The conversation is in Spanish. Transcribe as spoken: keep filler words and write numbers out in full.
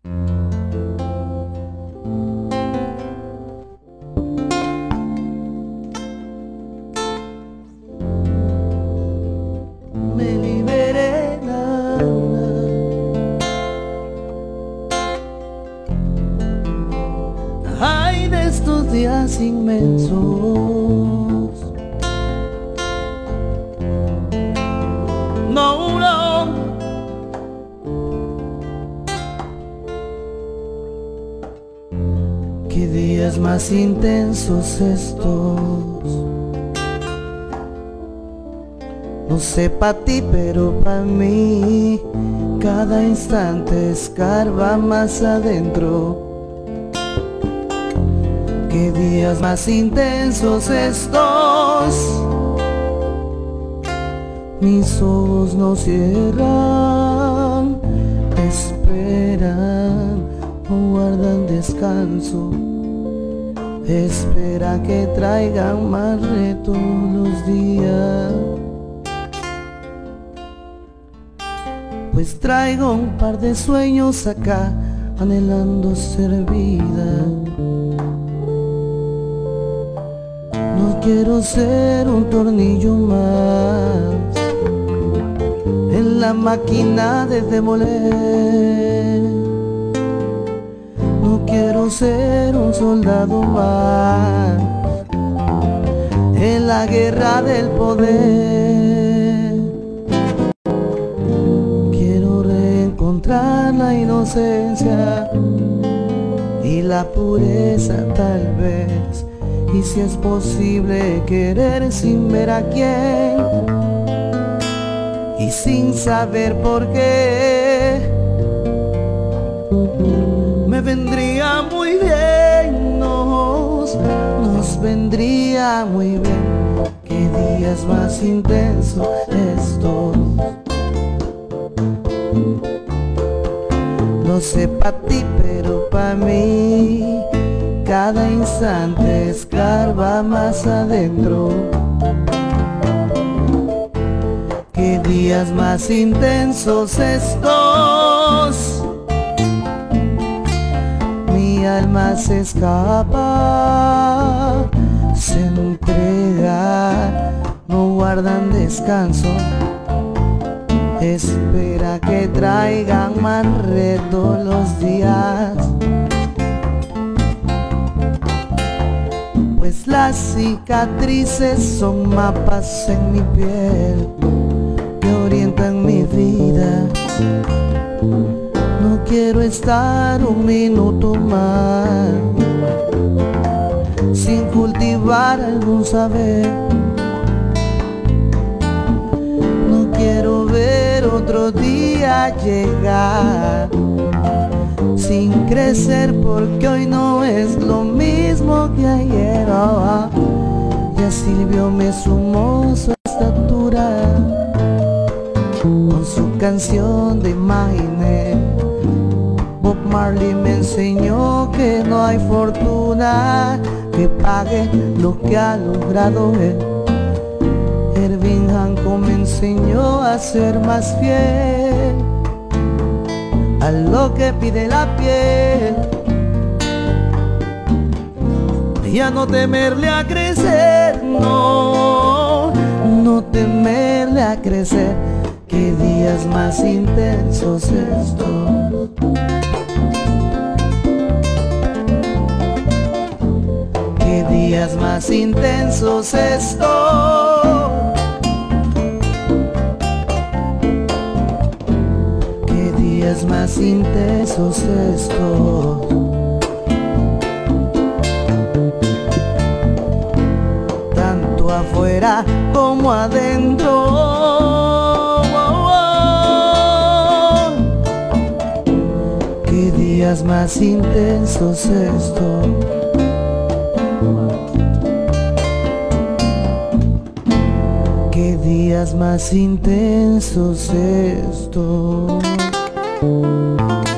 Me liberé, na, na. Ay, de estos días inmensos, no, no. Qué días más intensos estos. No sé pa' ti, pero pa' mí cada instante escarba más adentro. Qué días más intensos estos. Mis ojos no cierran, esperan, no guardan descanso. Espera que traigan más retos los días. Pues traigo un par de sueños acá, anhelando ser vida. No quiero ser un tornillo más en la máquina de demoler. No quiero ser un soldado más en la guerra del poder. Quiero reencontrar la inocencia y la pureza tal vez. Y si es posible querer sin ver a quién y sin saber por qué, me vendría muy bien, nos, nos vendría muy bien. Qué días más intensos estos. No sé pa' ti, pero pa' mí cada instante escarba más adentro. Qué días más intensos estos. Mi alma se escapa, se entrega, no guardan descanso. Espera que traigan más retos los días. Pues las cicatrices son mapas en mi piel que orientan mi vida. No quiero estar un minuto más sin cultivar algún saber. No quiero ver otro día llegar sin crecer, porque hoy no es lo mismo que ayer. Oh, oh. Ya Silvio me sumó su estatura con su canción de Imagine. Bob Marley me enseñó que no hay fortuna que pague lo que ha logrado él. Irving Hancock me enseñó a ser más fiel a lo que pide la piel, y a no temerle a crecer, no, no temerle a crecer. Qué días más intensos estos. Qué días más intensos estos. Días más intensos estos. Tanto afuera como adentro. Oh, oh. Qué días más intensos estos. Qué días más intensos estos. Thank you.